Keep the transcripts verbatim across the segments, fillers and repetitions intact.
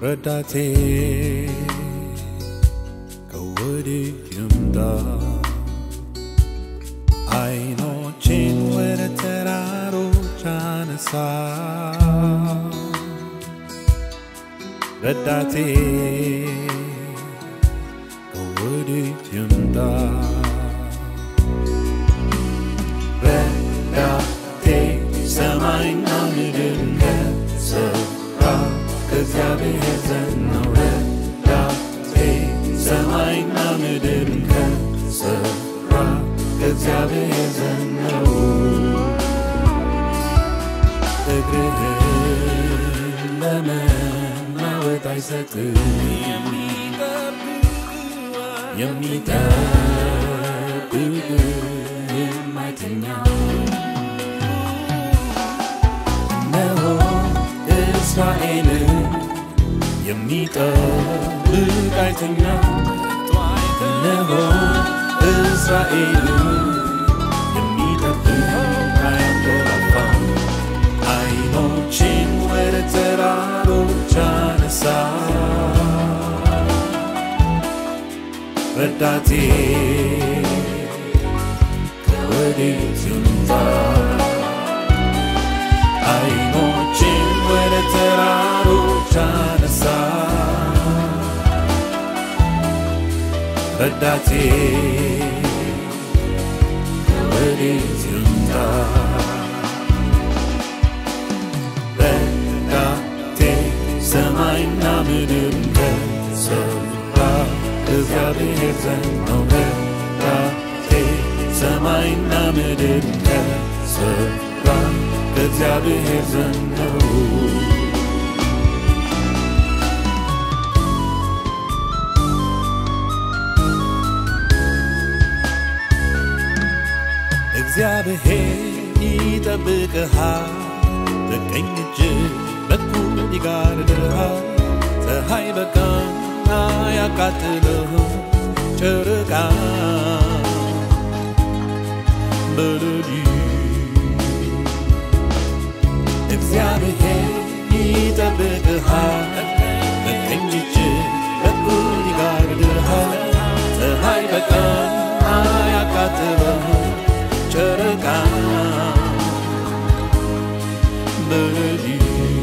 ረዳቴ ከወዴት ይምጣ አይኖቼን ወደ ተራሮች አነሳ ረዳቴ ከወዴት ይምጣ ረዳቴ ሰማይና ምድር ከሠራ ከእግዚአብሔር ዘንድ ነው ረዳቴ ሰማይና ምድር ከሠራ ከእግዚአብሔር ዘንድ ነው እግርህን ለመናወጥ አይሰጥም የሚጠብቅህም አይተኛም እነሆ እስራኤልን የሚጠብቅ አይተኛም እነሆ እስራኤልን የሚጠብቅ አያንቀላፋም አይኖቼን ወደ ተራሮች አነሳ ረዳቴ ከወዴት ይምጣ አይኖቼን ወደ ተራሮች አነሳ ረዳቴ ከወዴት ይምጣ ረዳቴ ሰማይና ምድር ከሠራ ከእግዚአብሔር ዘንድ ነው ረዳቴ ሰማይና ምድር ከሠራ ከእግዚአብሔር ዘንድ ነው እግዚአብሔር ይጠብቅሃል በቀኝ እጅህ በኩል ይጋርድሃል ፀሐይ በቀን አያቃጥልህም ጨረቃ በሌሊት እግዚአብሔር ይጠብቅሃል በቀኝ እጅህ በኩል ይጋርድሃል ፀሐይ በቀን አያቃጥልህም ጨረቃ በሌሊት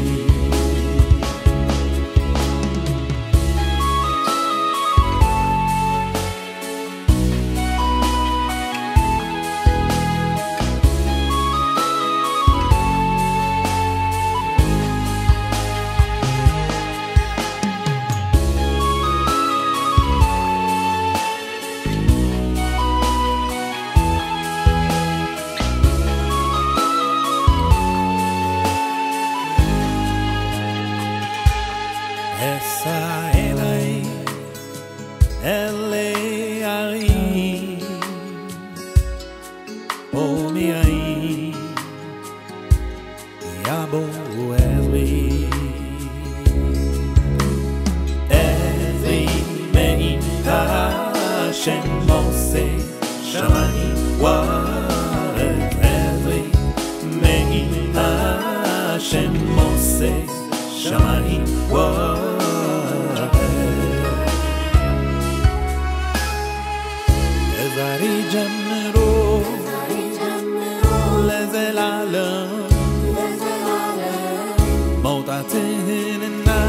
Shem Moshe Shamani Waret Ezri Mehi Hashem Moshe Shamani Waret Ezari Jamro Lezelalem Mawtatinna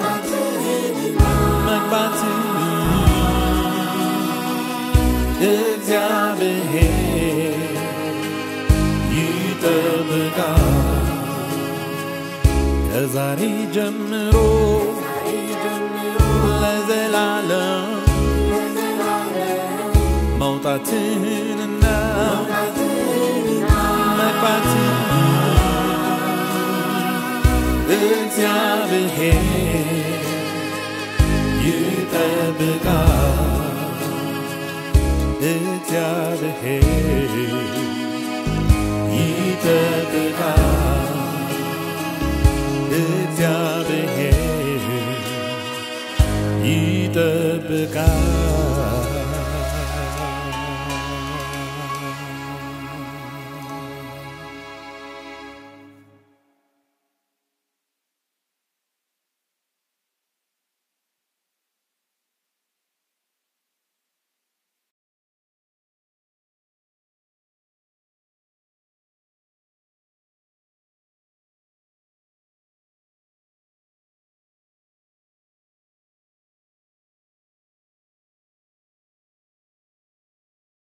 Magbatin እግዚአብሔር ይጠብቃል ከዛሬ ጀምሮ ለዘላለም መውጣትህንና መግባትህን እግዚአብሔር ይጠብቃል እግዚአብሔር ይጠብቃል እግዚአብሔር ይጠብቃል